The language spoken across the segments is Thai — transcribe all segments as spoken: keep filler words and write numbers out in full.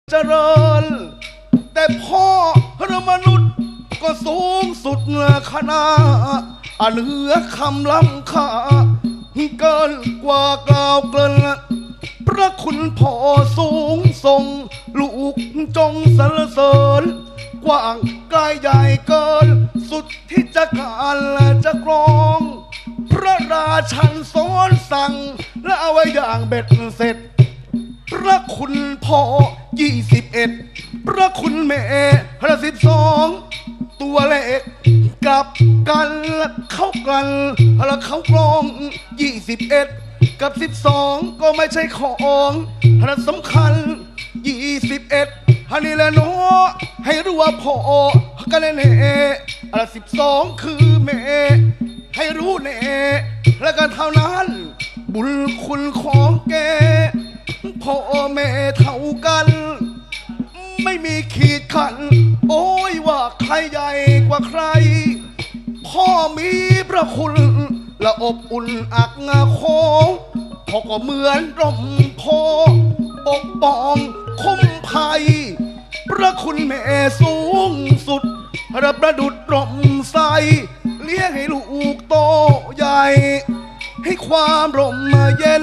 เจริญแต่พ่อเรามนุษย์ก็สูงสุดขนาอันเหนือคำล้ำค่าเกินกว่ากล่าวเกินพระคุณพ่อสูงส่งลูกจงสรรเสริญกว้างไกลใหญ่เกินสุดที่จะการจะกรองพระราชันสอนสั่งและเอาไว้อย่างเบ็ดเสร็จพระคุณพ่อยี่สิบเอ็ดพระคุณแม่พระสิบสองตัวเลขกลับกันเข้ากันแล้วเขากรองยี่สิบเอ็ดกับสิบสองก็ไม่ใช่ของพระสำคัญยี่สิบเอ็ดฮันนี่แหละเนาะให้รู้ว่าพ่อกันแน่ๆอะไรสิบสองคือแม่ให้รู้แน่แล้วกันเท่านั้นบุญคุณของแกพ่อแม่เท่ากันไม่มีขีดขันโอ้ยว่าใครใหญ่กว่าใครพ่อมีพระคุณและอบอุ่นอักงาโคพ่อก็เหมือนร่มโพปกป้องคุ้มภัยพระคุณแม่สูงสุดระประดุดร่มใสเลี้ยงให้ลูกโตใหญ่ให้ความร่มเย็น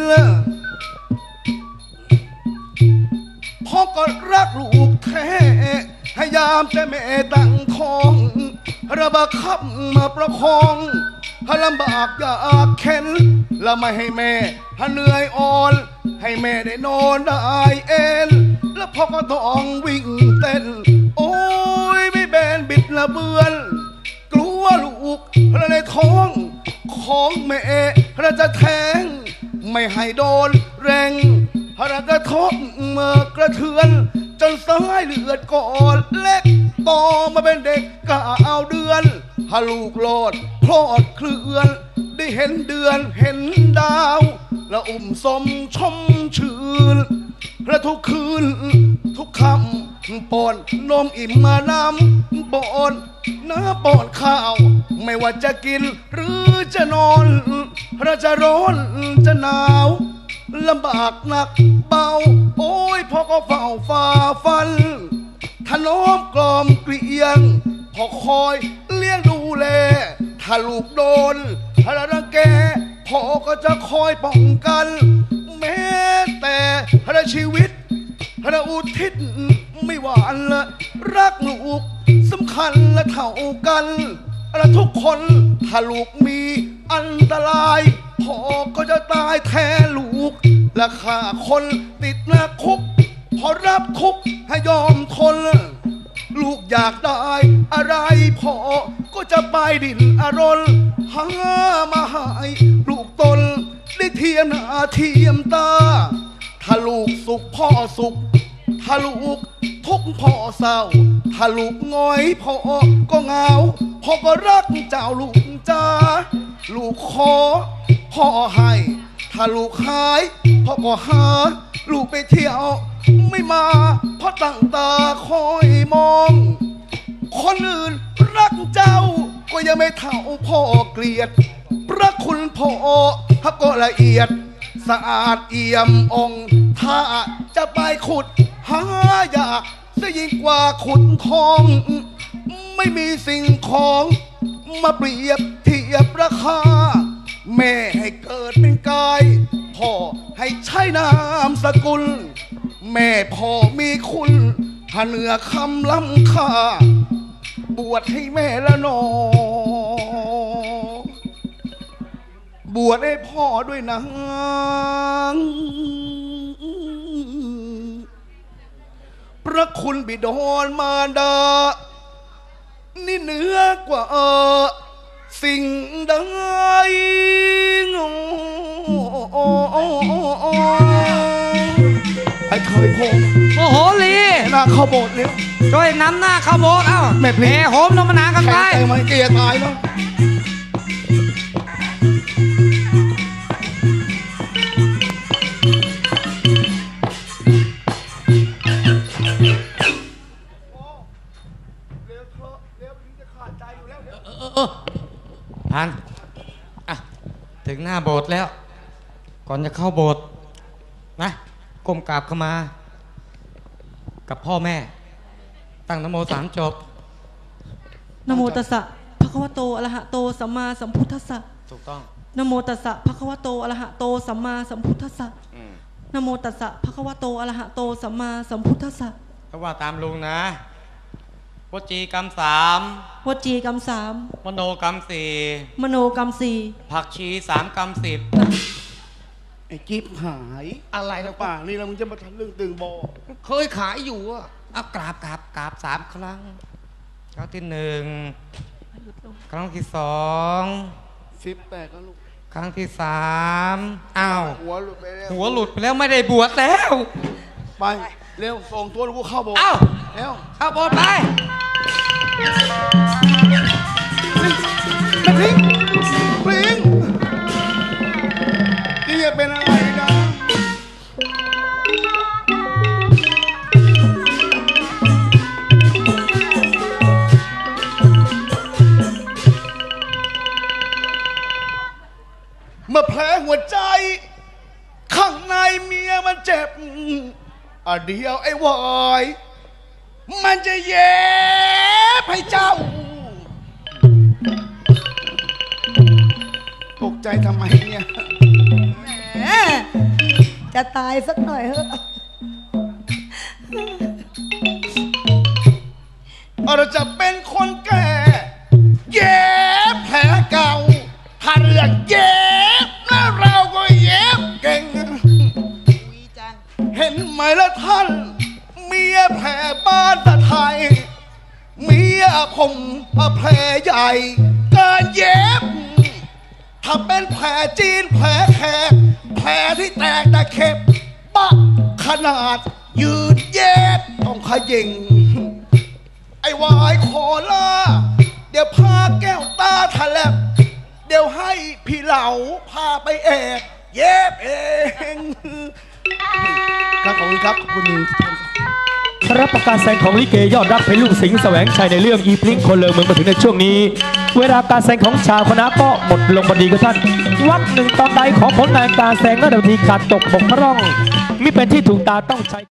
พ่อก็รักลูกแท้ให้ยามแต่แม่ตั้งท้องระบาคับมาประคองถ้าลำบากอยากเข็นและไม่ให้แม่ถ้าเหนื่อยอ่อนให้แม่ได้นอนได้เอนแล้วพ่อก็ต้องวิ่งเต้นโอ้ยไม่แบนบิดละเบือนกลัวลูกและในท้องของแม่เราจะแทงไม่ให้โดนแรงพระกระทบเมื่อกระเทือนจนสายเลือดก่อนเล็กต่อมาเป็นเด็กเก้าเดือนฮาลูกโลดพลอดเคลื่อนได้เห็นเดือนเห็นดาวและอุ่มสมชมชื่นและทุกคืนทุกคำป้อนนมอิ่มมานำป้อนน้ำป้อนข้าวไม่ว่าจะกินหรือจะนอนพระจะร้อนจะหนาวลำบากหนักเบาโอ้ยพ่อก็เฝ้าฝ่าฟันถนอมกล่อมเกลียงพ่อคอยเลี้ยงดูแลถ้าลูกโดนถ้ารังแกพ่อก็จะคอยป้องกันแม้แต่ถ้าชีวิตถ้าอุทิศไม่หวานละรักลูกสำคัญและเท่ากันและทุกคนถ้าลูกมีอันตรายพ่อก็จะตายแทนลูกและฆ่าคนติดหน้าคุกพอรับทุกข์ให้ยอมทนลูกอยากได้อะไรพ่อก็จะไปดินอรนหามาให้ลูกตนได้เทียมหน้าเทียมตาถ้าลูกสุขพ่อสุขถ้าลูกทุกข์พ่อเศร้าถ้าลูกง้อยพ่อก็เหงาพ่อก็รักเจ้าลูกจ้าลูกขอพ่อให้ถ้าลูกหายพ่อก็หาลูกไปเที่ยวไม่มาเพราะตั้งตาคอยมองคนอื่นรักเจ้าก็ยังไม่เท่าพ่อเกลียดพระคุณพ่อก็ละเอียดสะอาดเอี่ยมองถ้าจะไปขุดหายากซะยิ่งกว่าขุดทองไม่มีสิ่งของมาเปรียบเทียบราคาแม่ให้เกิดเป็นกายพ่อให้ใช้นามสกุลแม่พ่อมีคุณเหนือคำล้ำค่าบวชให้แม่ละนอบวชให้พ่อด้วยนะพระคุณบิดรมารดานี่เหนือกว่าสิ่งใดไอ้เคยพงโอ้โหลีหน้าเข้าโบสถ์เร็วช่วยนำหน้าเข้าโบสถ์เอ้าแม่เพลโหมนมนากันไปแข่งมันเกลียดตายแล้วท่านอ่ะถึงหน้าโบสถ์แล้วก่อนจะเข้าโบสถ์นะก้มกราบเข้ามากับพ่อแม่ ตั้งนะโมสามจบนะโมตัสสะภะคะวะโตอะระหะโตสัมมาสัมพุทธัสสะถูกต้องนะโมตัสสะภะคะวะโตอะระหะโตสัมมาสัมพุทธัสสะนะโมตัสสะภะคะวะโตอะระหะโตสัมมาสัมพุทธัสสะก็ว่าตามลุงนะวจีกรรมสามวจีกรรมสามมโนกรรมสี่มโนกรรมสี่ผักชีสามกรรมสิบไอ้จิ๊บหายอะไรนะป่านี่แล้วมึงจะมาทำเรื่องตึงบอเคยขายอยู่อะเอากราบกราบกราบสามครั้งครั้งที่หนึ่งครั้งที่สองสิบแตกแล้วลูกครั้งที่สามอ้าวหัวหลุดไปแล้วหัวหลุดไปแล้วไม่ได้บวชแล้วไปเร็วส่งตัวลูกเข้าโบสถ์เอ้าเร็วเข้าโบสถ์ไปมาทิ้งปลิงนี่จะเป็นอะไรนะเมื่อแผลหัวใจ ข้างในเมียมันเจ็บอ่ะเดียวไอ้วายมันจะเย็บให้เจ้า ตกใจทำไมเนี่ยแหมจะตายสักหน่อยเถอะเราจะเป็นคนแก่ เย็บแผลเก่า ถ้าเรื่องเย็บแล้วเราก็เย็บเก่ง เห็นไหมล่ะท่าน เมียแผลบ้านตะไทย เมียผมแผลใหญ่การเย็บ ถ้าเป็นแผลจีนแผลแขกแผลที่แตกตะเข็บปะขนาดยืดเย็บต้องขยิง ไอ้วายขอลาเดี๋ยวพาแก้วตาทะเลบเดี๋ยวให้พี่เหลาพาไปแอบเย็บเองครับขอบคุณครับขอบคุณทุกท่านครับรับประการแสดงของลิเกยอดรักเพชรลูกสิงห์แสวงชัยในเรื่องอีพลิงคนเลอเมืองมาถึงในช่วงนี้ เวลาการแสดงของชาวคณะก็หมดลงพอดีกับท่านวักหนึ่งตอนใดของผลงานการแสดงและดนตรีขาดตกบกพร่องมิเป็นที่ถูกตาต้องใช้